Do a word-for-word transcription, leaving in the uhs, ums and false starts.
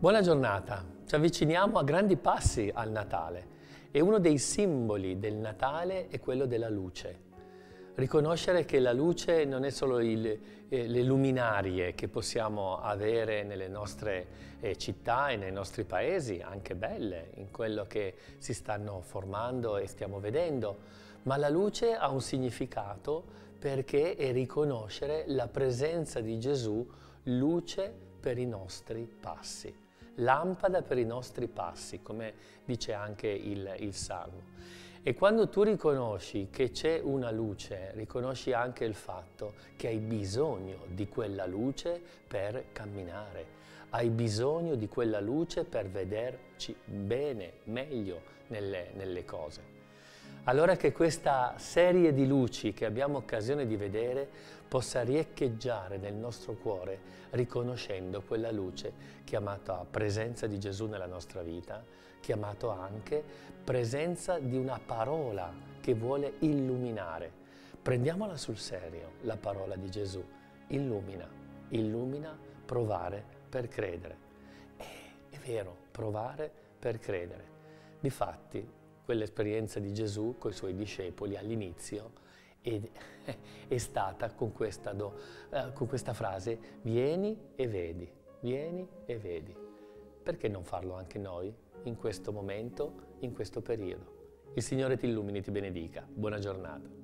Buona giornata, ci avviciniamo a grandi passi al Natale e uno dei simboli del Natale è quello della luce. Riconoscere che la luce non è solo il, eh, le luminarie che possiamo avere nelle nostre eh, città e nei nostri paesi, anche belle, in quello che si stanno formando e stiamo vedendo, ma la luce ha un significato perché è riconoscere la presenza di Gesù, luce per i nostri passi. Lampada per i nostri passi, come dice anche il, il Salmo. E quando tu riconosci che c'è una luce, riconosci anche il fatto che hai bisogno di quella luce per camminare, hai bisogno di quella luce per vederci bene, meglio nelle, nelle cose. Allora che questa serie di luci che abbiamo occasione di vedere possa riecheggiare nel nostro cuore riconoscendo quella luce chiamata presenza di Gesù nella nostra vita, chiamato anche presenza di una parola che vuole illuminare. Prendiamola sul serio, la parola di Gesù, illumina, illumina, provare per credere. E, è vero, provare per credere. Difatti, quell'esperienza di Gesù con i suoi discepoli all'inizio è, è stata con questa, do, eh, con questa frase: vieni e vedi, vieni e vedi. Perché non farlo anche noi in questo momento, in questo periodo? Il Signore ti illumini e ti benedica. Buona giornata.